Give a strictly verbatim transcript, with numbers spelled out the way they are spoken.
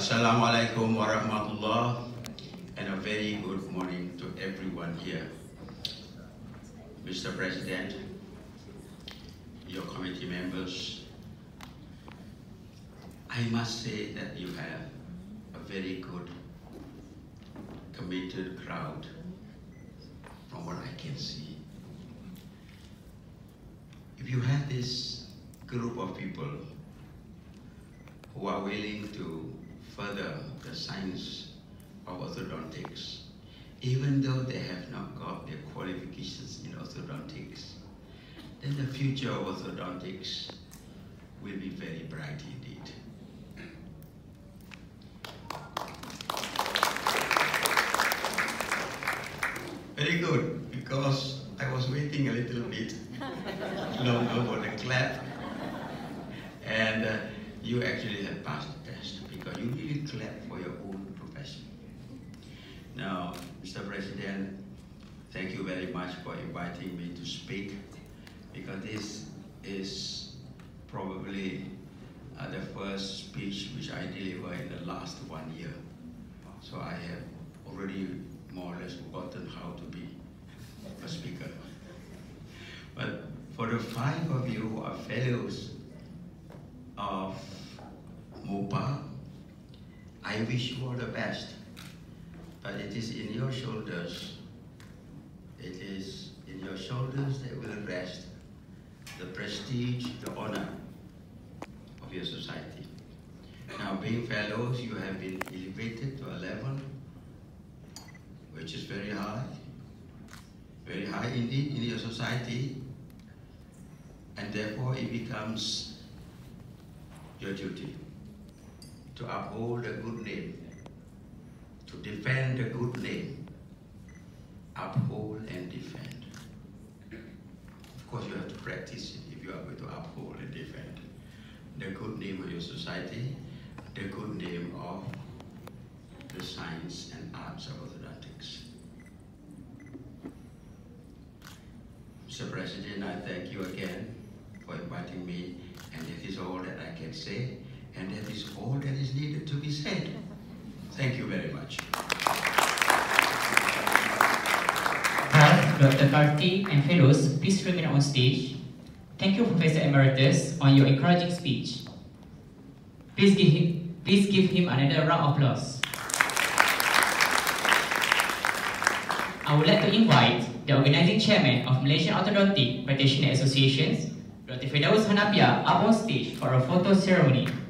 Assalamualaikum warahmatullah, and a very good morning to everyone here. Mister President, your committee members, I must say that you have a very good, committed crowd from what I can see. If you have this group of people who are willing to further the science of orthodontics, even though they have not got their qualifications in orthodontics, then the future of orthodontics will be very bright indeed. Very good, because I was waiting a little bit longer for the clap, and uh, you actually have passed the test because you really clap for your own profession. Now, Mister President, thank you very much for inviting me to speak, because this is probably uh, the first speech which I deliver in the last one year. So I have already more or less forgotten how to be a speaker. But for the five of you who are fellows of MOPA, I wish you all the best. But it is in your shoulders, it is in your shoulders that will rest the prestige, the honor of your society. Now, being fellows, you have been elevated to a level which is very high, very high indeed in your society, and therefore it becomes your duty to uphold a good name, to defend a good name, uphold and defend. Of course, you have to practice it if you are going to uphold and defend the good name of your society, the good name of the science and arts of orthodontics. Mister President, I thank you again for inviting me, and that is all that I can say, and that is all that is needed to be said. Thank you very much. Prof. Doctor Karti and fellows, please remain on stage. Thank you, Professor Emeritus, on your encouraging speech. Please give him, please give him another round of applause. I would like to invite the organizing chairman of Malaysian Orthodontic Practitioner Associations, Doctor Firdaus Hanapia, up on stage for a photo ceremony.